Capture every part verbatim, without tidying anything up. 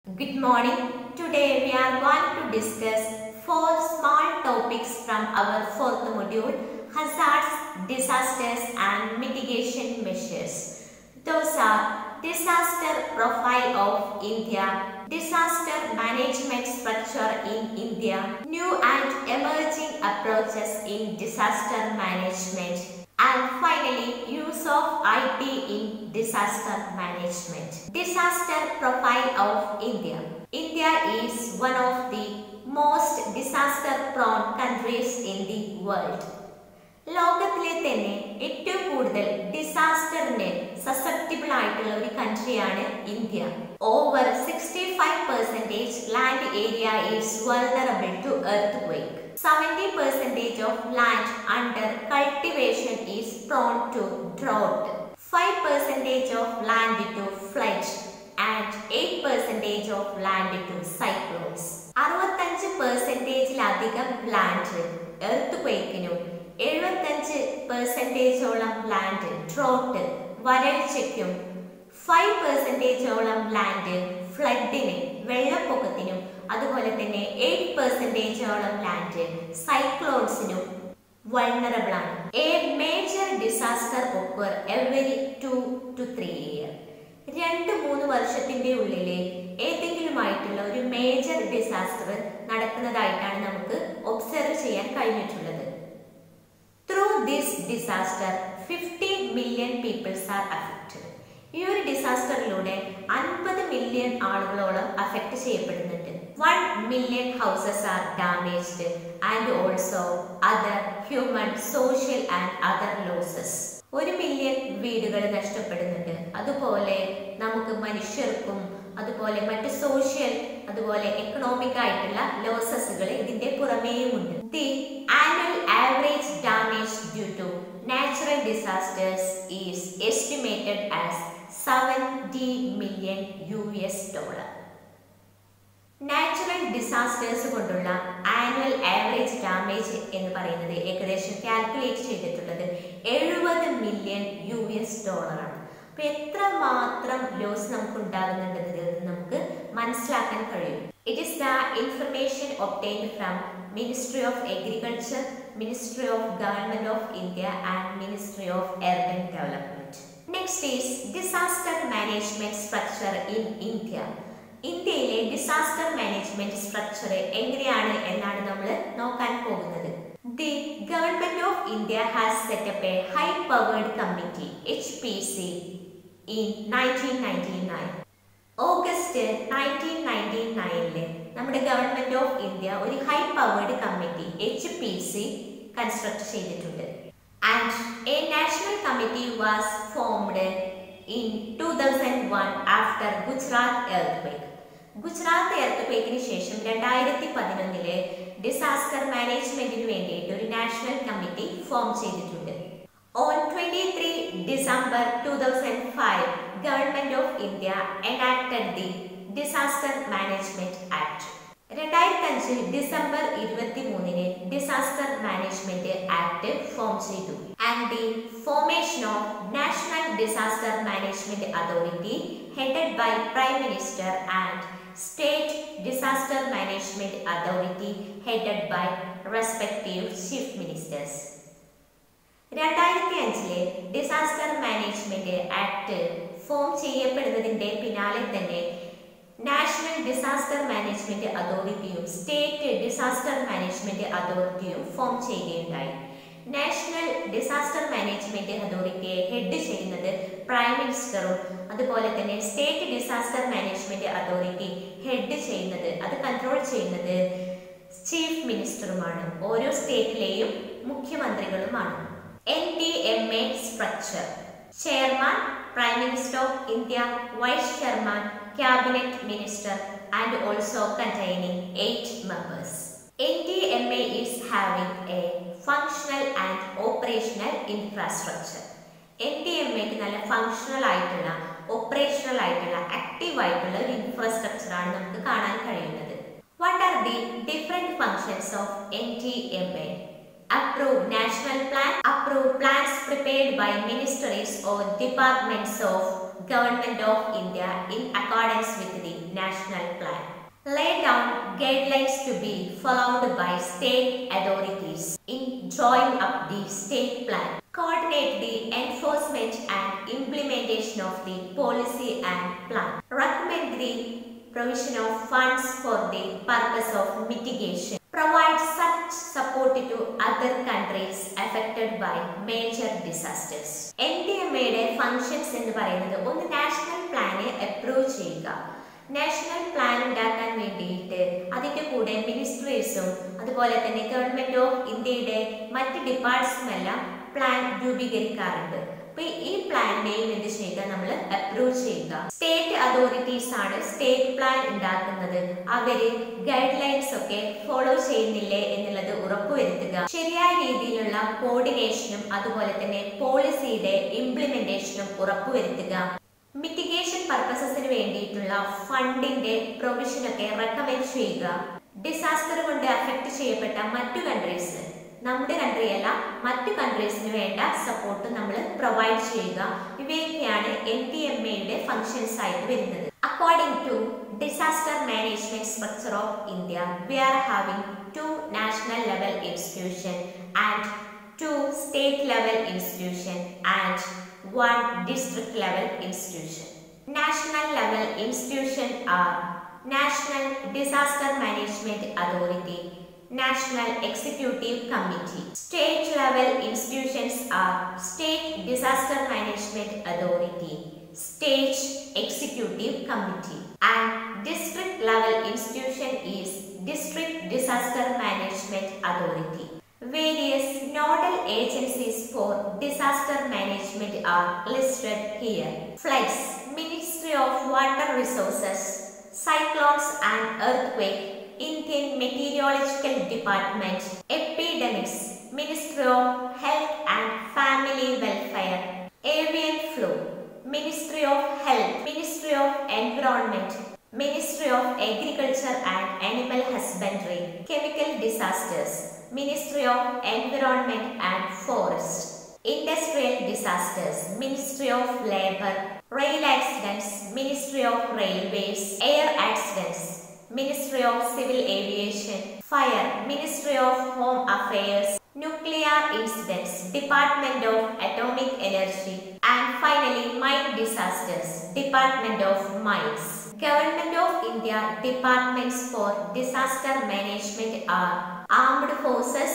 Good morning. Today we are going to discuss four small topics from our fourth module: hazards, disasters and mitigation measures. Those are disaster profile of India, disaster management structure in India, new and emerging approaches in disaster management, and finally use of I T in disaster management. Disaster profile of India. India is one of the most disaster prone countries in the world. ലോകത്തിലെ തന്നെ ഏറ്റവും കൂടുതൽ ഡിസാസ്റ്ററിന് susceptible ആയിട്ടുള്ള ഒരു കൺട്രിയാണ് India. Over sixty five percentage land area is vulnerable to earthquake. seventy percent of land under cultivation is prone to drought. five percent of land to flood and eight percent of land to cyclones. അറുപത്തഞ്ച് പെർസെന്റേജിലധികം land എർത്തുക്വേക്കിനും എഴുപത്തഞ്ച് പെർസെന്റേജോളം land drought വരൾച്ചയ്ക്കും ഫൈവ് പെർസെന്റേജോളം land ഫ്ലഡിന് വെള്ളപ്പൊക്കത്തിനും അതുപോലെ തന്നെ എയ്റ്റ് പെർസെന്റേജോളം ലാൻഡ് സൈക്ലോൺസിനും വൾനറബിൾ ആണ്. A major disaster occur every two two three year. രണ്ട് മൂന്ന് വർഷത്തിന്റെ ഉള്ളിലെ ഏതെങ്കിലുമായിട്ടുള്ള ഒരു മേജർ ഡിസാസ്റ്റർ നടക്കുന്നതായിട്ടാണ് നമുക്ക് ഒബ്സർവ് ചെയ്യാൻ കഴിഞ്ഞിട്ടുള്ളത്. Through this disaster fifty million peoples are affected. ഈ ഒരു ഡിസാസ്റ്ററിലൂടെ അൻപത് മില്യൺ ആളുകളോളം അഫക്റ്റ് ചെയ്യപ്പെടുന്നുണ്ട്. One million houses are damaged and also other human social and other losses. ഒരു മില്യൺ വീടുകൾ നഷ്ടപ്പെടുന്നുണ്ട്. അതുപോലെ നമുക്ക് മനുഷ്യർക്കും അതുപോലെ മറ്റ് സോഷ്യൽ അതുപോലെ എക്കണോമിക് ആയിട്ടുള്ള ലോസസുകൾ ഇതിന്റെ പുറമേയുമുണ്ട്. The annual average damage due to natural disasters is estimated as seventy million US എസ് ഡോളർ. നാച്ചുറൽ ഡിസാസ്റ്റേഴ്സ് കൊണ്ടുള്ള ആനുവൽ ആവറേജ് ഡാമേജ് എന്ന് പറയുന്നത് ഏകദേശം കാൽക്കുലേറ്റ് ചെയ്തിട്ടുള്ളത് എഴുപത് മില്യൺ യു എസ് ഡോളറാണ്. അപ്പൊ എത്ര മാത്രം ലോസ് നമുക്ക് ഉണ്ടാകുന്നുണ്ടെന്ന് നമുക്ക് മനസ്സിലാക്കാൻ കഴിയും. It is the information obtained from ministry of agriculture, ministry of government of India and ministry of urban development. Next is disaster management structure in India. ഇന്ത്യയിലെ ഡിസാസ്റ്റർ മാനേജ്മെന്റ് സ്ട്രക്ചർ എങ്ങനെയാണ് എന്നാണ് നമ്മൾ നോക്കാൻ പോകുന്നത്. The government of India has set up a high powered committee H P C in nineteen ninety nine. August nineteen ninety നയനില് നമ്മുടെ government of India ഒരു high powered committee H P C construct ചെയ്തിട്ടുണ്ട്. And a national committee was formed in two thousand one after Gujarat earthquake. Gujarat എർത്തുക്വേക്കിന് ശേഷം രണ്ടായിരത്തി പതിനൊന്നിലെ disaster മാനേജ്മെന്റിന് വേണ്ടിയിട്ട് ഒരു നാഷണൽ കമ്മിറ്റി ഫോം ചെയ്തിട്ടുണ്ട്. On twenty three December two thousand five government of India enacted the disaster management act. രണ്ടായിരത്തി അഞ്ചിൽ ഡിസംബർ ഇരുപത്തി മൂന്നിന് ഡിസാസ്റ്റർ മാനേജ്മെന്റ് ആക്ട് ഫോം ചെയ്തു. And the formation of national disaster management authority headed by prime minister and state disaster management authority headed by respective chief ministers. രണ്ടായിരത്തി അഞ്ചിലെ disaster management act form ചെയ്യപ്പെടുന്നതിന്റെ പിന്നാലെ തന്നെ national disaster management അതോറിറ്റിയും state disaster management അതോറിറ്റിയും form ചെയ്യുകയുണ്ടായി. National disaster management അതോറിറ്റിയെ head ചെയ്യുന്നത് പ്രൈം മിനിസ്റ്ററും അതുപോലെ തന്നെ state disaster management authority head ചെയ്യുന്നത് അത് കൺട്രോൾ ചെയ്യുന്നത് ചീഫ് മിനിസ്റ്ററുമാണ്. ഓരോ സ്റ്റേറ്റിലെയും മുഖ്യമന്ത്രികളുമാണ്. N D M A structure: chairman prime minister of India, vice chairman cabinet minister and also containing eight members. N D M A is having a functional and operational infrastructure. N D M A ക്ക് നല്ല functional ആയിട്ടുള്ള operational ആയിട്ടുള്ള active ആയിട്ടുള്ള ഒരു infrastructure ആണ് നമുക്ക് കാണാൻ കഴിയുന്നത്. What are the different functions of N D M A? Approve national plan, approve plans prepared by ministries or departments of Government of India in accordance with the national plan. Lay down guidelines to be followed by state authorities in drawing up the state plan. Coordinate the enforcement and implementation of the policy and plan. Recommend the provision of funds for the purpose of mitigation. Provide such support to other countries affected by major disasters. N D M A യുടെ functions എന്ന് പറയുന്നത് ഒന്ന് national പ്ലാന് approve ചെയ്യുക. National plan ഉണ്ടാക്കാൻ വേണ്ടിയിട്ട് അതിൻ്റെ കൂടെ മിനിസ്ട്രീസും അതുപോലെ തന്നെ ഗവൺമെന്റ് ഓഫ് ഇന്ത്യയുടെ മറ്റ് ഡിപ്പാർട്ട്മെന്റ്സും എല്ലാം പ്ലാൻ രൂപീകരിക്കാറുണ്ട്. അപ്പൊ ഈ പ്ലാനിനെയും എന്ത് ചെയ്യുക, നമ്മൾ അപ്രൂവ് ചെയ്യുക. സ്റ്റേറ്റ് അതോറിറ്റീസ് ആണ് സ്റ്റേറ്റ് പ്ലാൻ ഉണ്ടാക്കുന്നത്. അവര് ഗൈഡ് ലൈൻസ് ഒക്കെ ഫോളോ ചെയ്യുന്നില്ലേ എന്നുള്ളത് ഉറപ്പുവരുത്തുക. ശരിയായ രീതിയിലുള്ള കോർഡിനേഷനും അതുപോലെ തന്നെ പോളിസിയുടെ ഇംപ്ലിമെന്റേഷനും ഉറപ്പുവരുത്തുക. മിറ്റിഗേഷൻ പർപ്പസസിന് വേണ്ടിയിട്ടുള്ള ഫണ്ടിന്റെ പ്രൊവിഷൻ ഒക്കെ റെക്കമെൻഡ് ചെയ്യുക. ഡിസാസ്റ്റർ കൊണ്ട് അഫക്ട് ചെയ്യപ്പെട്ട മറ്റു കൺട്രീസ്, നമ്മുടെ കൺട്രി അല്ല മറ്റു കൺട്രീസിന് വേണ്ട സപ്പോർട്ട് നമ്മൾ പ്രൊവൈഡ് ചെയ്യുക. ഇവയൊക്കെയാണ് എൻ ഡി എം എയുടെ ഫങ്ഷൻസ് ആയിട്ട് വരുന്നത്. According to disaster management structure of India, we are having two national level institution and two state level institution and one district level institution. National level institution are National Disaster Management Authority, National Executive Committee. State level institutions are State Disaster Management Authority, State Executive Committee, and district level institution is District Disaster Management Authority. Various nodal agencies for disaster management are listed here. Floods, Ministry of Water Resources, Cyclones and Earthquake, Indian Meteorological Department, Epidemics, Ministry of Health and Family Welfare, Avian Flu, Ministry of Health, Ministry of Environment, Ministry of Agriculture and Animal Husbandry, Chemical Disasters, Ministry of Environment and Forest, Industrial Disasters, Ministry of Labour, Rail Accidents, Ministry of Railways, Air Accidents, Ministry of Civil Aviation, Fire, Ministry of Home Affairs, Nuclear Incidents, Department of Atomic Energy, and finally Mine Disasters, Department of Mines. Government of India departments for disaster management are Armed Forces,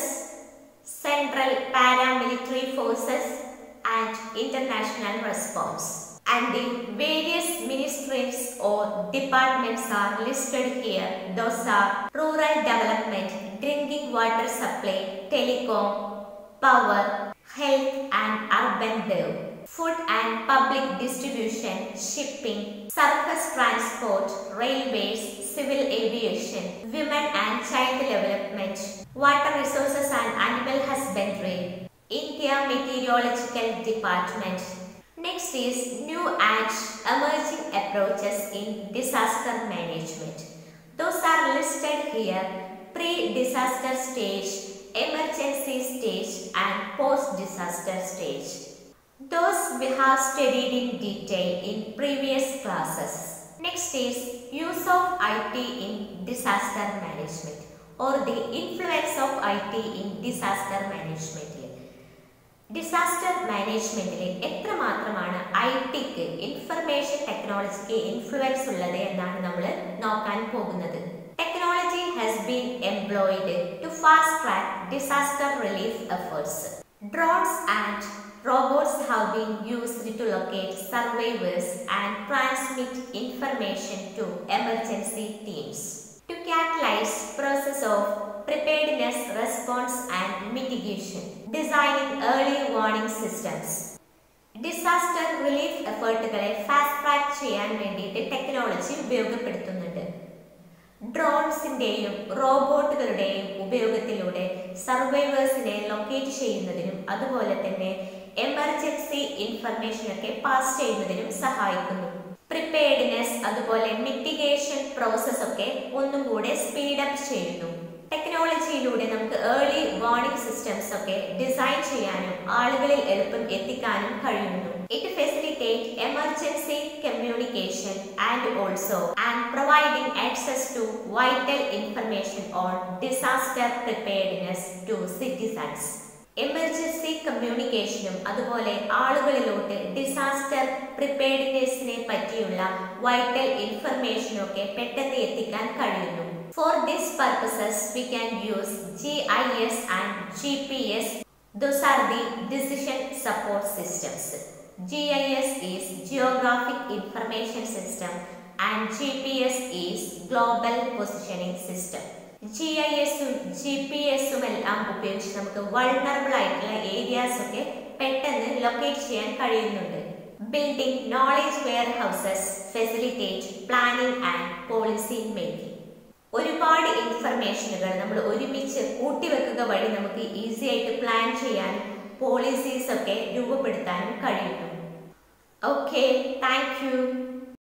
Central Paramilitary Forces, and International Response. And the various ministries or departments are listed here. Those are Rural Development, Drinking Water Supply, Telecom, Power, Health and Urban Dev, Food and Public Distribution, Shipping, Surface Transport, Railways, Civil Aviation, Women and Child Development, Water Resources and Animal Husbandry, India Meteorological Department. Next is new and emerging approaches in disaster management. Those are listed here: pre-disaster stage, emergency stage and post-disaster stage. Those we have studied in detail in previous classes. Next is use of I T in disaster management or the influence of I T in disaster management. Disaster മാനേജ്മെന്റിൽ എത്രമാത്രമാണ് I ടിക്ക് information ടെക്നോളജിക്ക് influence ഉള്ളത് എന്നാണ് നമ്മൾ നോക്കാൻ പോകുന്നത്. Technology has been employed to fast track disaster relief efforts. Drones and robots have been used to locate survivors and transmit information to emergency teams to catalyze process of preparedness, response and mitigation, designing early warning systems. Disaster relief എഫേർട്ടുകളെ fast track ചെയ്യാൻ വേണ്ടിയിട്ട് technology ഉപയോഗപ്പെടുത്തുന്നുണ്ട്. ഡ്രോൺസിന്റെയും റോബോട്ടുകളുടെയും ഉപയോഗത്തിലൂടെ സർവൈവേഴ്സിനെ locate ചെയ്യുന്നതിനും അതുപോലെ തന്നെ emergency information ഒക്കെ pass ചെയ്യുന്നതിനും സഹായിക്കുന്നു. പ്രിപ്പയർഡ്നെസ് അതുപോലെ മിറ്റിഗേഷൻ പ്രോസസ് ഒക്കെ ഒന്നും കൂടെ സ്പീഡപ്പ് ചെയ്യുന്നു. ടെക്നോളജിയിലൂടെ നമുക്ക് ഏർലി വാർണിംഗ് സിസ്റ്റംസ് ഒക്കെ ഡിസൈൻ ചെയ്യാനും ആളുകളിൽ എളുപ്പം എത്തിക്കാനും കഴിയുന്നു. It facilitates emergency communication and also and providing access to vital information on disaster preparedness to citizens. Emergency കമ്മ്യൂണിക്കേഷനും അതുപോലെ ആളുകളിലോട്ട് ഡിസാസ്റ്റർ പ്രിപ്പയർഡ്നെസ്സിനെ പറ്റിയുള്ള വൈറ്റൽ ഇൻഫർമേഷനും ഒക്കെ പെട്ടെന്ന് എത്തിക്കാൻ കഴിയുന്നു. For these purposes, we can use G I S and G P S. Those are the decision support systems. G I S is Geographic Information System and G P S is Global Positioning System. G I S ഉം G P S ഉം എല്ലാം ഉപയോഗിച്ച് നമുക്ക് vulnerable ആയിട്ടുള്ള areas ഒക്കെ പെട്ടെന്ന് locate ചെയ്യാൻ കഴിയുന്നുണ്ട്. Building knowledge warehouses facilitate planning and policy making. ഒരുപാട് ഇൻഫർമേഷനുകൾ നമ്മൾ ഒരുമിച്ച് കൂട്ടിവെക്കുക വഴി നമുക്ക് ഈസി ആയിട്ട് പ്ലാൻ ചെയ്യാനും പോളിസീസ് ഒക്കെ രൂപപ്പെടുത്താനും കഴിയുന്നു. Okay, thank U.